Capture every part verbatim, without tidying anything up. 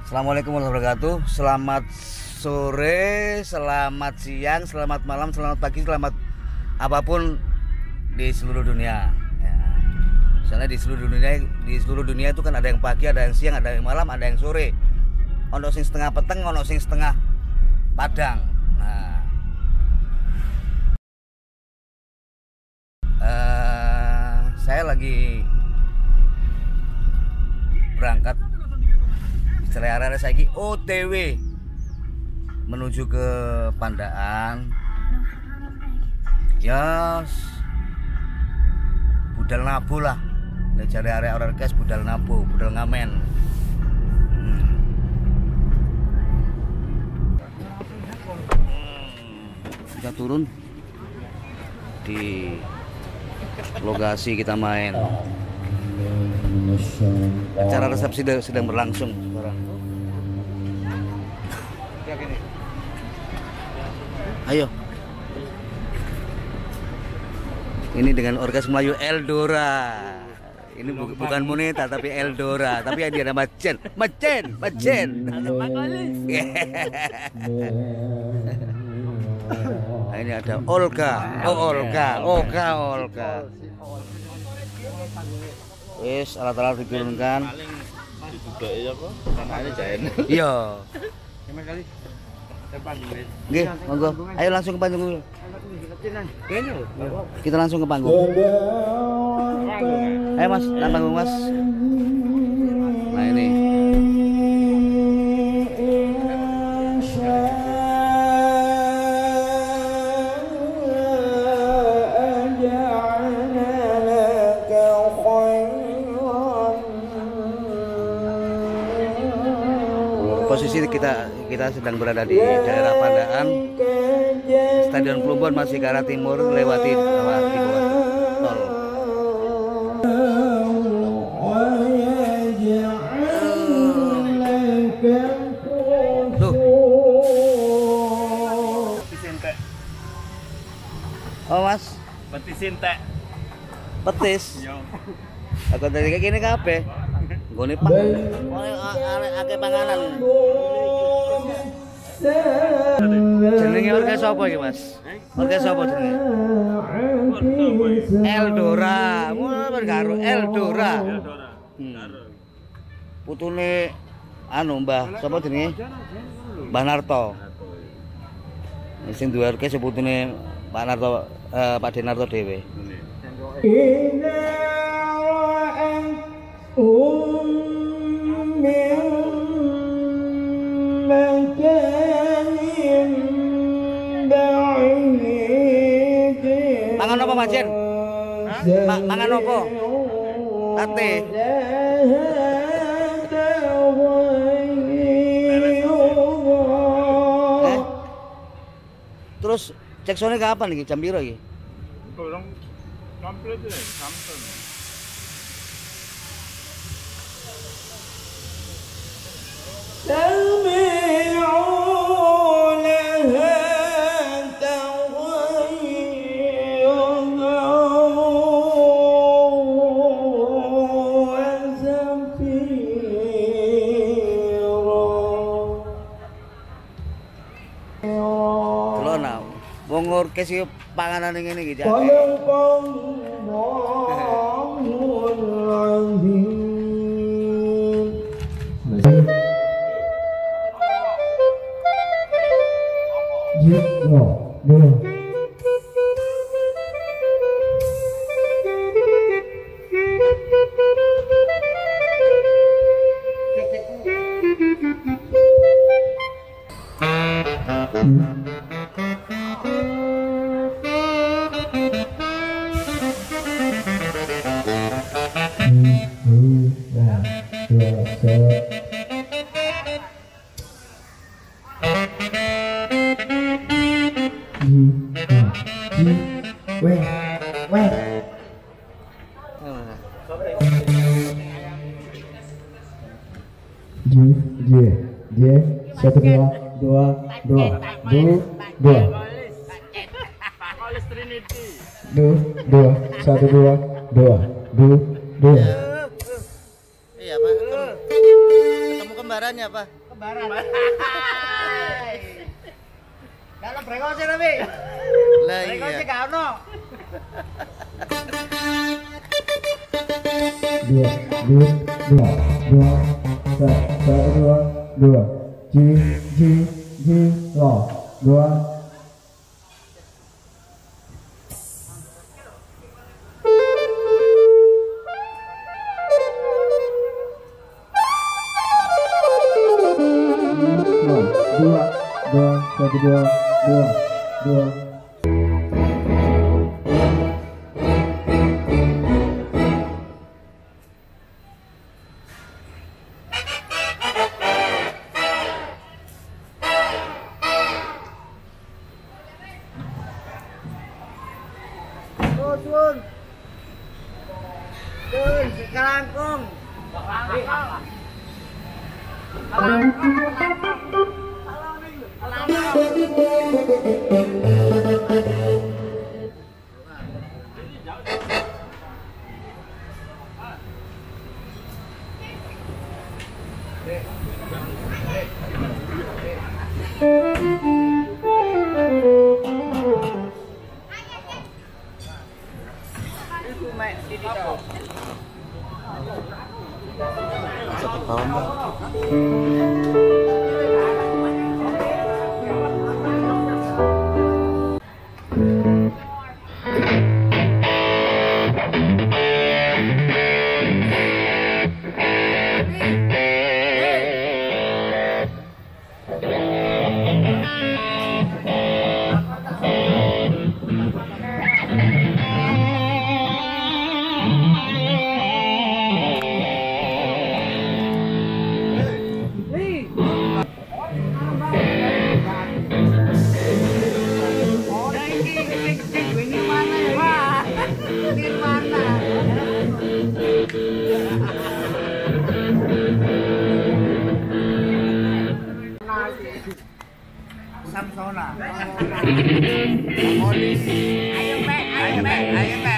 Assalamualaikum warahmatullahi wabarakatuh. Selamat sore, selamat siang, selamat malam, selamat pagi, selamat apapun di seluruh dunia. Ya. Soalnya di seluruh dunia, di seluruh dunia itu kan ada yang pagi, ada yang siang, ada yang malam, ada yang sore. Ono sing setengah peteng, ono sing setengah padang. Nah, uh, saya lagi berangkat. Area-area saiki O T W menuju ke Pandaan. Ya budal nabu lah. Nek jare area orang kes budal nabu, budal ngamen. Hmm. Kita turun di lokasi kita main. Acara resepsi sedang berlangsung sekarang. Ayo. Ini dengan orkes Melayu Eldora. Ini bu bukan Moneta tapi Eldora, tapi yang dia nama Macen, Macen, Macen. Nah, ini ada Olga, oh Olga, Olga, Olga. Wis alat-alat diturunkan. Iya. Nggih, monggo. Ayo langsung ke panggung. Kita langsung ke panggung. Ayo Mas, ke panggung Mas. Nah ini. Posisi kita kita sedang berada di daerah Pandaan. Stadion Plumbon masih ke arah timur lewati bawah di bawah tol. Tuh. Oh Mas, petis entek. Petis. Aku tadi kayak gini kabeh. Gone pang. Oleh akeh panganan. Jenenge orkes sapa iki, Mas? Orkes sapa jenenge? Eldora. Mun karo Eldora. Hmm. Putune anu Mbah, sapa jenenge? Mbah Narto. Sing duwe orkes putune Pak Narto, eh, Pak Denarto dhewe. Mangan apa Majen? Ma mangan apa? Sate. Eh? Terus cek sone kapan iki? Jam piro iki? Kurang komplit ya, sampai. Wong orkes iki panganan ngene iki jane. Satu dua dua dua dua dua dua dua satu dua dua dua dua. Iya Pak, ketemu kembar kembarannya apa? Kembaran. Kalau brengos sih tapi. Lah Brengos iya. sih gak ono. dua dua dua dua satu dua dua ji ji ji lo dua dua dua satu dua dua dua Sun. Sun, sekalangkung. Satu tahun. Samsona. Modis. Ayo Mek, ayo Mek, ayo Mek.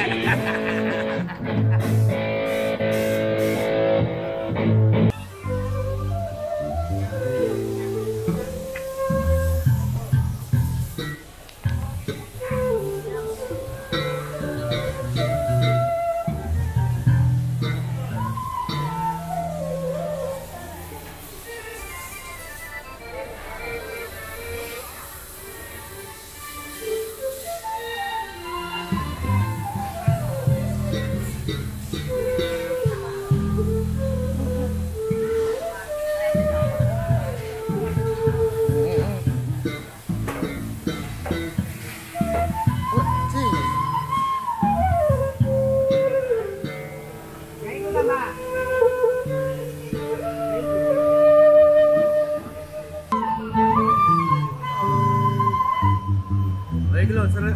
Baik lo, seru.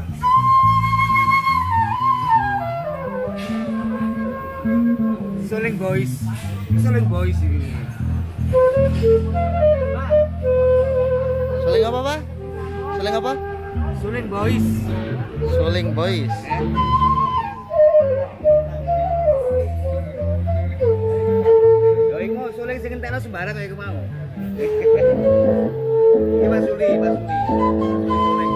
Suling boys, suling boys ini. Suling apa, Pak? Suling apa? Suling boys. Suling boys. Yo iku suling sing entekno sembarang kaya iku mau. Iki Mas Suli, Mas Suli. Suling.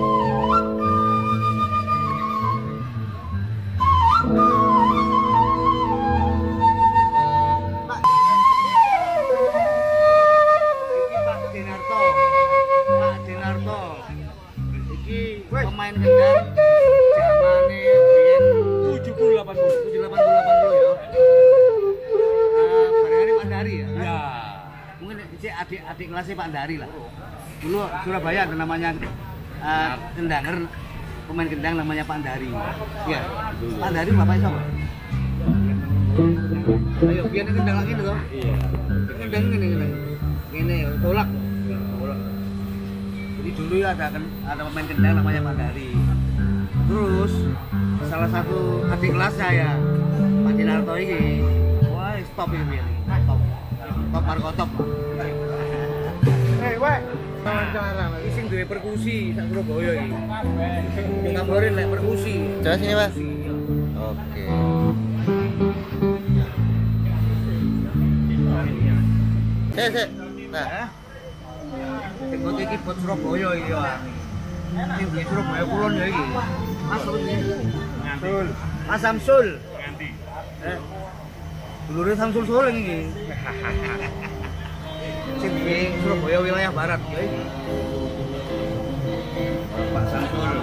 Pemain gendang zamane biyen tujuh puluh delapan puluh tujuh delapan puluh delapan puluh ya. Eh barangane Pak Dari ya. Iya. Mungkin si adik-adik kelasnya Pak Dari lah. Dulu Surabaya ada namanya uh, gendanger, pemain gendang namanya Pak Dari. Iya. Pak Dari bapaknya siapa? Ayo biar gendang lagi tuh. Iya. Gendang ini gendang. Ini tolak. Tolak. Jadi dulu ya ada ada pemain gendang namanya Pak Dari. Terus salah satu adik kelas saya Pak Dinarto ini, wah stop ini, stop, stop Markotop. Hei, weh, wawancara lagi. Sing duwe perkusi sak Surabaya iki. Ngamborin lek perkusi. Coba sini, Mas. Oke. Sik, sik. Nah, Eh? Sing kote iki bot Surabaya iki ya. Sing di Surabaya kulon ya iki. Mas Samsul. Mas Samsul. Nganti. Eh. Dulure Samsul Soleng iki. Sing di Surabaya wilayah barat ya iki. Pak Samsul.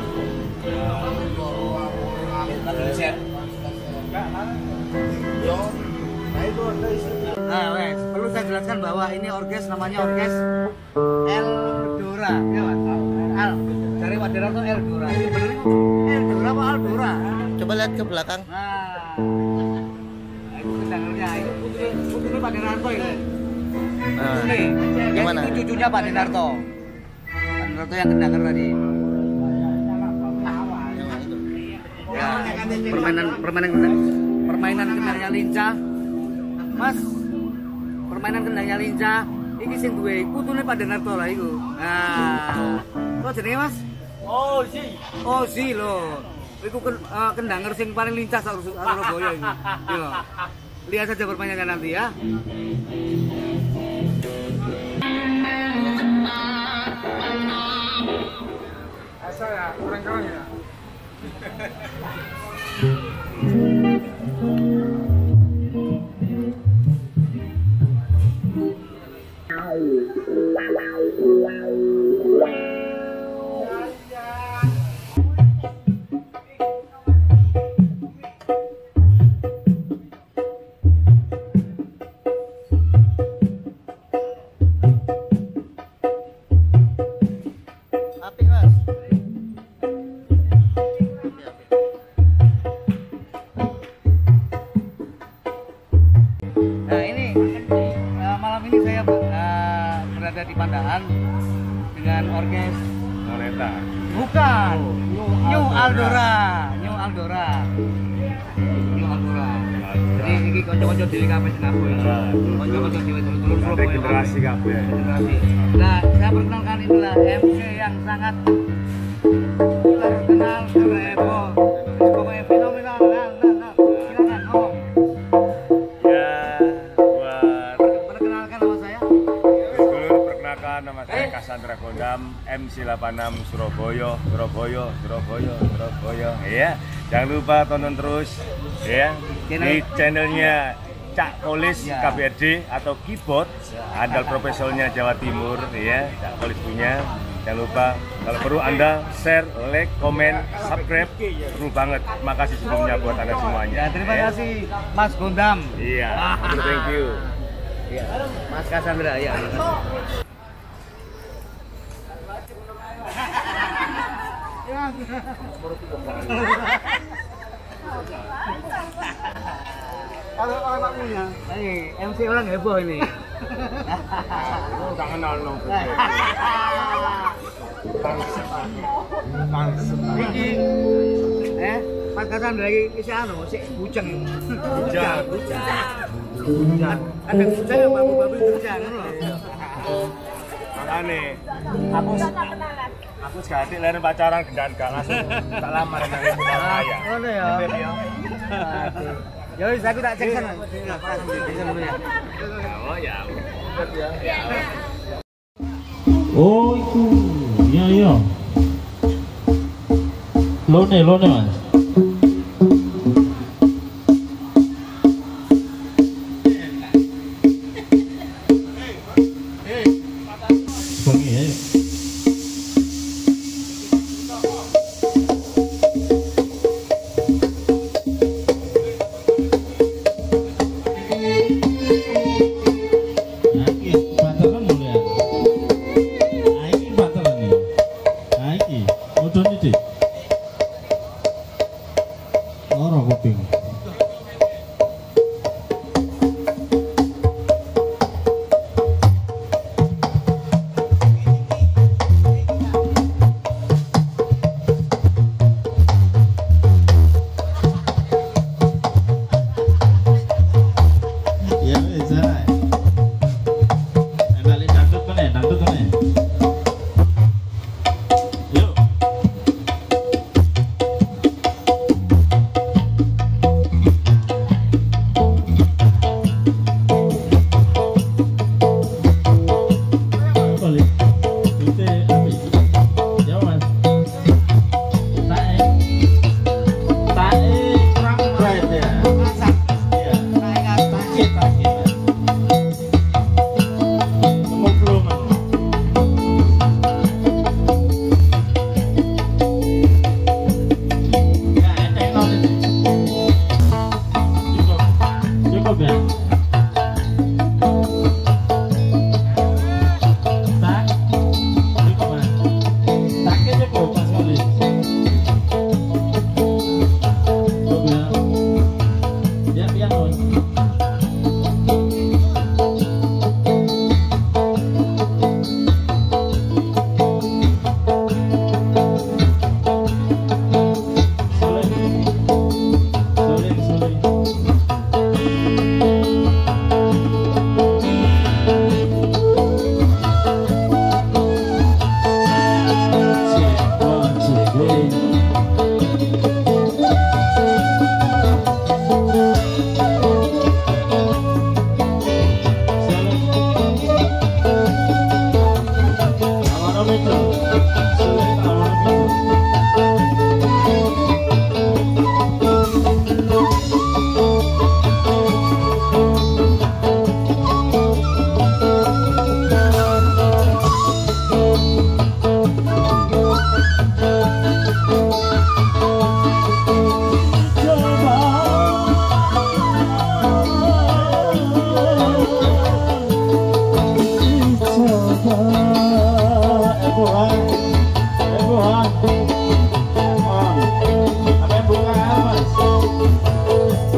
Nah, wes, perlu saya jelaskan bahwa ini orkes namanya orkes Eldora, ya Mas? Al, dari Waderan tuh Eldora. Ini bener itu Eldora apa Aldora? coba lihat ke belakang. Nah, itu kedangernya. Itu putri, putri Pak Denarto ini. Nah, Putri, gimana? itu cucunya Pak Denarto. Pak Denarto yang kedanger tadi. Ya, permainan permainan permainan kendangnya lincah. Mas, permainan kendangnya lincah. Iki sing duwe putune Pak Denarto lah iku. Nah, kok jenenge Mas? Oh, si. Oh, si lho. Iku uh, kendanger sing paling lincah sak Surabaya ini. Iya. Lihat saja permainannya nanti ya. Asal ya, kurang kawan ya. Apik, Mas. Nah, ini uh, malam ini saya uh, berada di Pandahan dengan orkes Moneta. bukan New Aldora, New Aldora. New Aldora. Jadi ini kanca-kanca dhewe kabeh sing aku ya. Kanca-kanca dhewe dulur-dulur Ada generasi kabeh. generasi. Nah, saya perkenalkan inilah M C yang sangat terkenal heboh. Pokoknya fenomenal. Nah, nah, nah. Silakan ngomong. Ya, buat Perkenalkan nama saya. dulur perkenalkan nama saya Cassandra Gondam, M C delapan enam Surabaya, Surabaya, Surabaya, Surabaya. Ya, jangan lupa tonton terus ya di channelnya Cak Kolis Ya. K B R D atau Keyboard, handal profesionalnya Jawa Timur ya, Cak Kolis punya. Jangan lupa kalau perlu Anda share, like, komen, subscribe, seru banget. Makasih sebelumnya buat Anda semuanya. Ya, terima ya. kasih Mas Gondam. Iya, thank you. Ya, Mas Cassandra ya. Kalau orang tak punya, ini M C orang heboh ini. Tak kenal nong. Iki, eh, Mas Cassandra lagi isi anu, si bujang. Bujang. Bujang. Ada bujang apa babu bujang loh. Makane aku aku sekali leren pacaran gendaan gak langsung tak lamar nang ibu saya. Ngono ya. Bener ya. Ya wis aku tak cek sana. Cek sana dulu ya. Oh ya. Oh itu, iya iya. Lone lone mas. Wangi ya.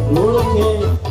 Oke.